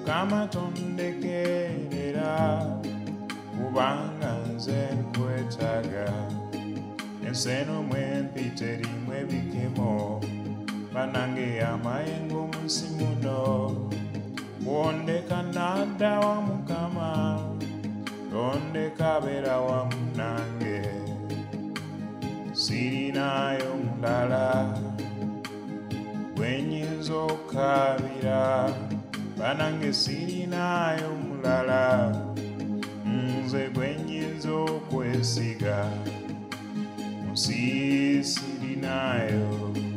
Mukama tondekerera kubanga nze nkwetaaga. Ensi eno mwe mpita erimu ebikemo bannange amayengo mu nsi muno. Bw'ondeka nadda wa Mukama tondeka beera wamu nange. Sirinayo mulala gwe nnyinza okkaabira, bannange sirinayo mulala nze gwe nnyinza okwesiga. Nsi sirinayo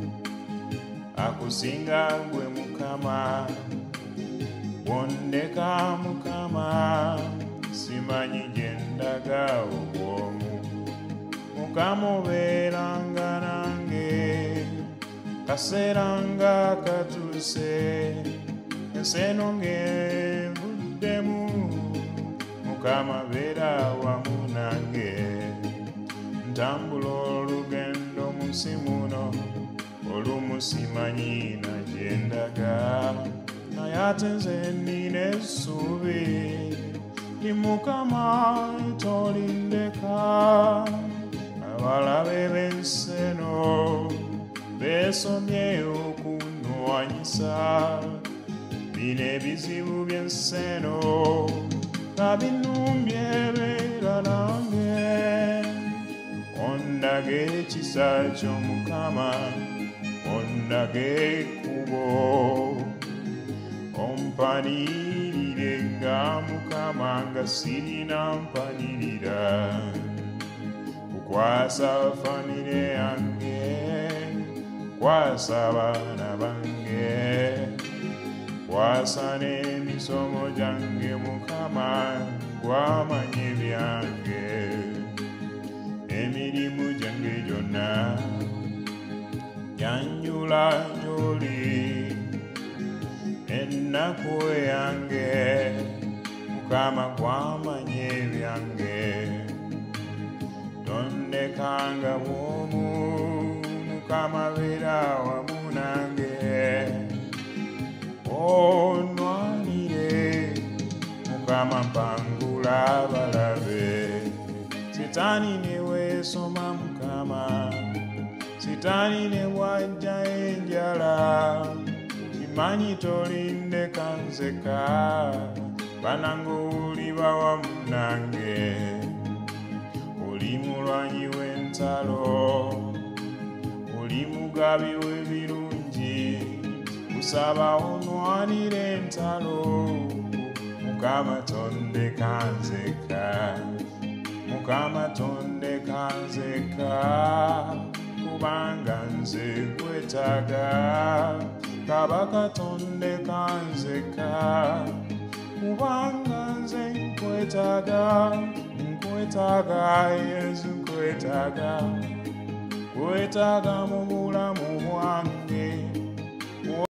akusinga gwe Mukama. Bw'ondeka Mukama simanyi gye ndaga obwomu. Mukama obeeranga nange kaseera nga katuuse. Ensi eno ng'envuddemu Mukama beera wamu nange. Ntambula olugendo mu nsi muno olumu simanyi na gye ndaga, naye ate nze nnina essuubi ni Mukama tolindeka. Abalabe b'ensi eno beesomye okunnwanyisa, bino ebizibu by'ensi eno nga binnumbye beera nange. Ondage ekisa ky'Omukama, ondage ekkubo, ompanirire nga Mukama nga sirina mpanirira. Kukwasa famire yange, kwasa abaana bange, kwasa n'emisomo gyange Mukama gwamanya ebyange. Emirimu gyange gyonna yanjula gy'oli, ennaku yange Mukama gwamanya ebyange. Tondekanga bwomu Mukama beera wamu nange. Onnwanire Mukama mpangula abalabe. Sitaani ne weesoma Mukama, sitaani ne wajja enjala, kimanyi tolindeka nzeka, bannange oliba wamu nange. Oli mulwanyi w'entalo, oli mugabi w'ebirungi, kusaba onnwanire entalo. Mukama tondeka nzeka, Mukama tondeka nzeka, kubanga nze nkwetaaga. Kabaka tondeka nzeka, kubanga nze nkwetaaga. Nkwetaaga Yesu, nkwetaaga, nkwetaaga mu bulamu bwange.